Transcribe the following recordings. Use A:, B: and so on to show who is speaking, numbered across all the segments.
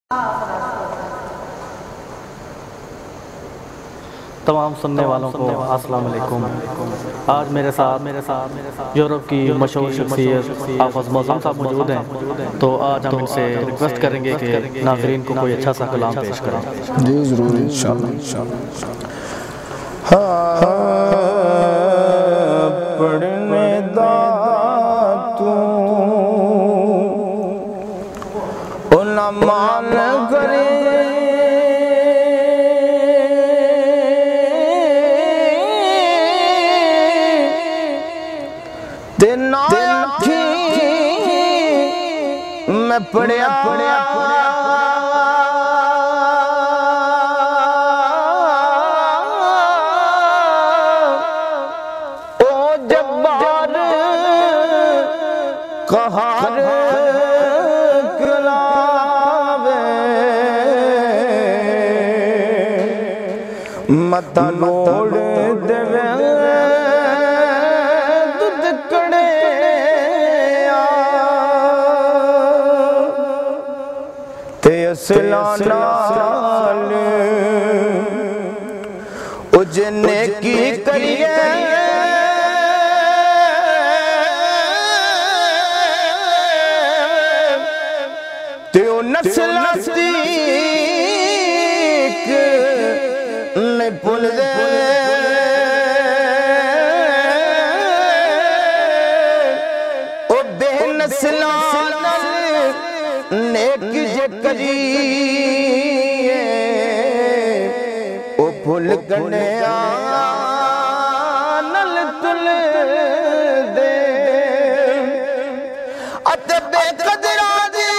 A: तमाम सुनने वालों को अस्सलाम वालेकुम। आज मेरे साथ यूरोप की मशहूर शख्सियत हाफ़िज़ मौज़ूम साहब मौजूद हैं, तो आज हम इनसे रिक्वेस्ट करेंगे कि नाज़रीन को कोई अच्छा सा कलाम पेश करें।
B: जी ज़रूर इंशाअल्लाह। पढ़ने दा तू मान करे मैं पढ़िया ओ जब्बार कहार कलावे मता लोड़ देवे नाल उजने की करिए ते नस्ल नहीं भूल दे ओ बेनस्ला नेक जे करिए ओ भूल गने नल तुल दे अते बेकदरा दी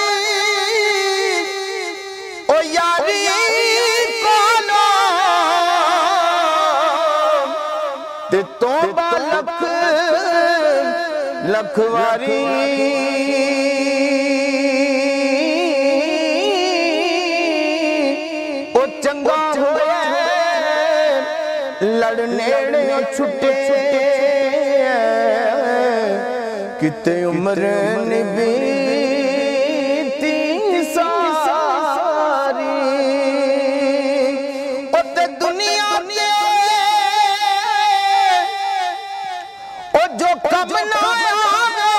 B: ओ यारी कोलो ते तौबा लख लखवारी लड़ने छुटे किते उम्र बीती सारी ओते दुनिया के ओ जो कम ना आवे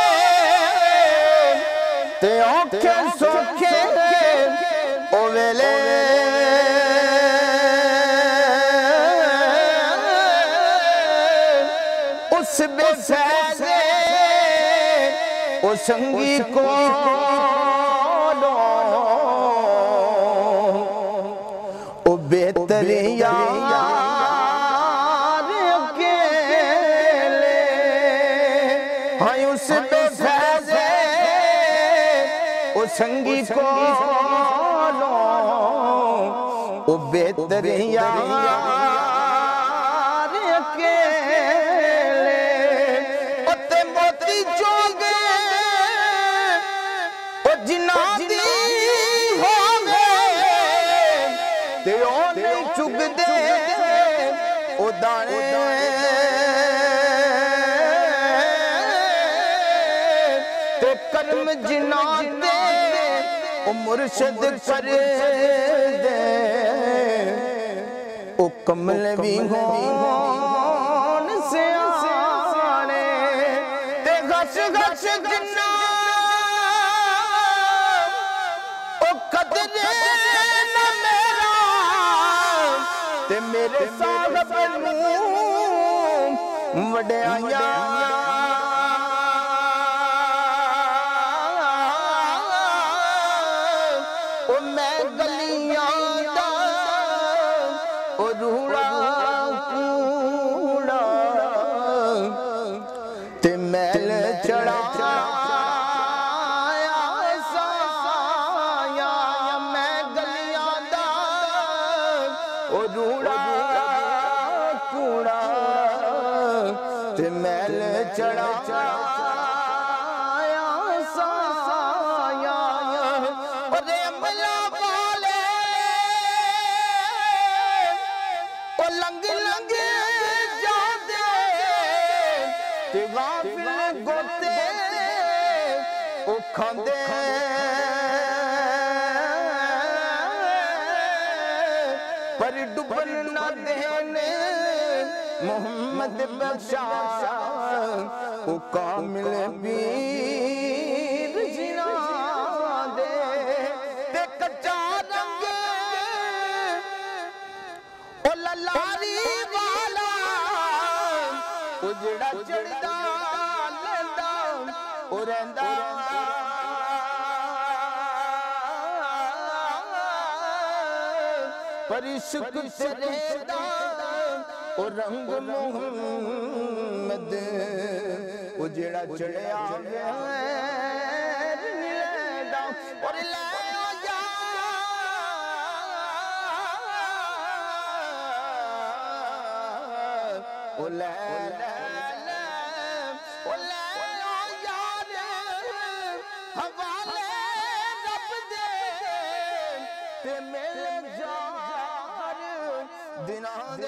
B: ते औखे सौखे ओ वेले ओ संगी को ओ बेहतर यार अकेले हाँ उस बेफैज़े ओ संगी को ओ बेहतर यार चुग दे ओ दाने ते कर्म जिना दे ओ मुर्शिद कर दे ओ कमल भी होन से आने ते गश गश जिना ओ कदरे ते मेरे साहब नूं वड्याया ओ मैं गलियां दा ओ रूड़ा कूड़ा ते मैल चढ़ा रूड़ा कूड़ा ते मैल चढ़ा साया अरे अमला वाले ओ लंग लंग जाते ते गाफिल गोते ओ खांदे पर डुबन न देने मोहम्मद बख्शा ओ कामिल वीर जिना दे ते कच्चा रंग ओ ललारी वाला उजड़ा चढ़दा लंदा ओ रहंदा पर इश्क तेरेदा ओ रंग मोहम्मद ओ जेड़ा चढ़िया गैर नीलेदा और ले जा ओ ले ओ ले यार हवाले रब दे ते मेरे दिना दे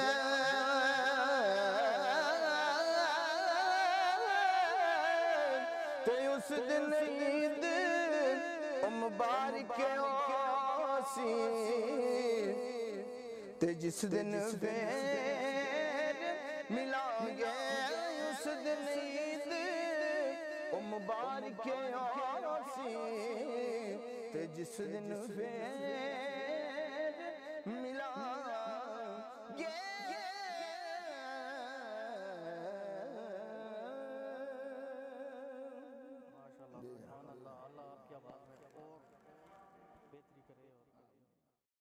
B: ते उस दिन ईद मुबारक आसी ते जिस दिन फिर मिलांगे उस दिन ईद मुबारक आसी ते जिस दिन फिर